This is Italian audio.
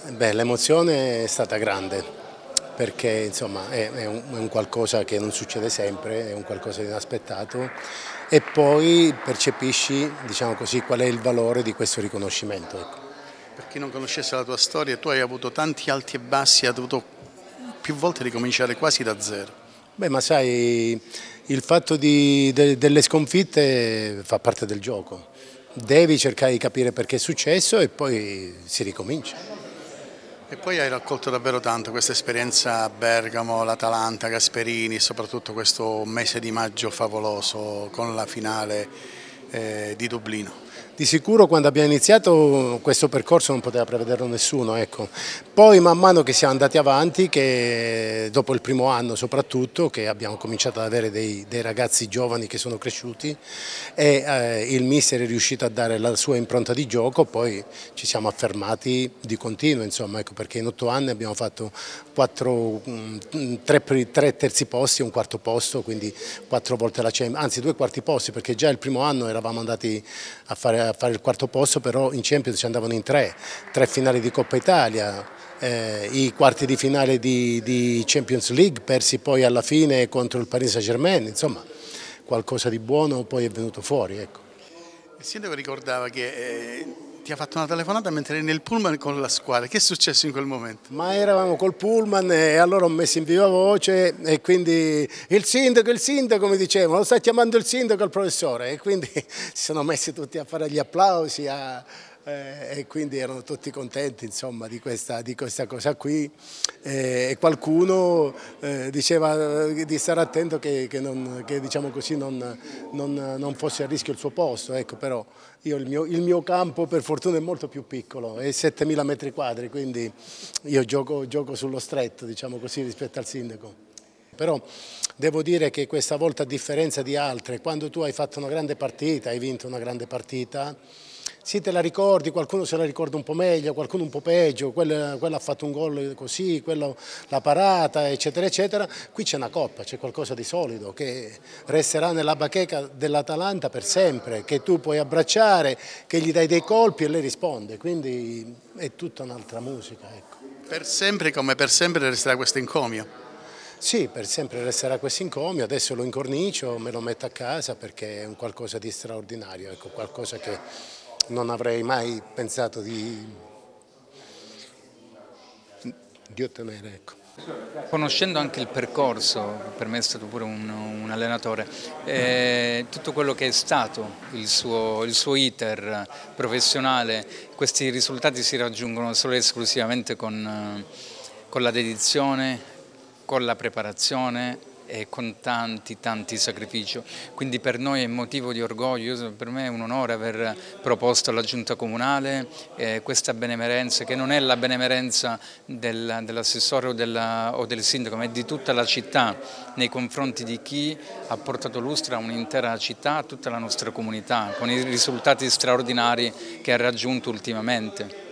Beh, l'emozione è stata grande perché insomma è un qualcosa che non succede sempre, è un qualcosa di inaspettato e poi percepisci, diciamo così, qual è il valore di questo riconoscimento. Ecco. Per chi non conoscesse la tua storia, tu hai avuto tanti alti e bassi, hai dovuto più volte ricominciare quasi da zero. Beh, ma sai, il fatto delle sconfitte fa parte del gioco. Devi cercare di capire perché è successo e poi si ricomincia. E poi hai raccolto davvero tanto questa esperienza a Bergamo, l'Atalanta, Gasperini, e soprattutto questo mese di maggio favoloso con la finale di Dublino. Di sicuro quando abbiamo iniziato questo percorso non poteva prevederlo nessuno, ecco. Poi man mano che siamo andati avanti, che dopo il primo anno soprattutto, che abbiamo cominciato ad avere dei ragazzi giovani che sono cresciuti e il mister è riuscito a dare la sua impronta di gioco, poi ci siamo affermati di continuo, insomma, ecco, perché in 8 anni abbiamo fatto 3 terzi posti e un quarto posto, quindi 4 volte la Champions, anzi 2 quarti posti, perché già il primo anno eravamo andati a fare il quarto posto, però in Champions ci andavano in 3 finali di Coppa Italia, i quarti di finale di Champions League persi poi alla fine contro il Paris Saint-Germain, insomma qualcosa di buono poi è venuto fuori. Ecco. Il sindaco ricordava che ti ha fatto una telefonata mentre eri nel pullman con la squadra. Che è successo in quel momento? Ma eravamo col pullman e allora ho messo in viva voce e quindi il sindaco mi dicevano, lo sta chiamando il sindaco al professore e quindi si sono messi tutti a fare gli applausi e quindi erano tutti contenti insomma, di questa cosa qui e qualcuno diceva di stare attento che diciamo così, non fosse a rischio il suo posto, ecco, però il mio campo per fortuna è molto più piccolo, è 7.000 metri quadri, quindi io gioco sullo stretto, diciamo così, rispetto al sindaco. Però devo dire che questa volta, a differenza di altre, quando tu hai fatto una grande partita, hai vinto una grande partita, sì, te la ricordi, qualcuno se la ricorda un po' meglio, qualcuno un po' peggio, quello ha fatto un gol così, quello l'ha parata, eccetera, eccetera. Qui c'è una coppa, c'è qualcosa di solido che resterà nella bacheca dell'Atalanta per sempre, che tu puoi abbracciare, che gli dai dei colpi e lei risponde, quindi è tutta un'altra musica. Ecco. Per sempre, come per sempre, resterà questo encomio. Sì, per sempre resterà questo encomio, adesso lo incornicio, me lo metto a casa perché è un qualcosa di straordinario, ecco, qualcosa che non avrei mai pensato di ottenere. Ecco. Conoscendo anche il percorso, per me è stato pure un allenatore, tutto quello che è stato il suo iter professionale, questi risultati si raggiungono solo e esclusivamente con la dedizione, con la preparazione e con tanti sacrifici, quindi per noi è motivo di orgoglio, per me è un onore aver proposto alla Giunta Comunale questa benemerenza che non è la benemerenza dell'assessore o del sindaco, ma è di tutta la città nei confronti di chi ha portato lustre a un'intera città, a tutta la nostra comunità, con i risultati straordinari che ha raggiunto ultimamente.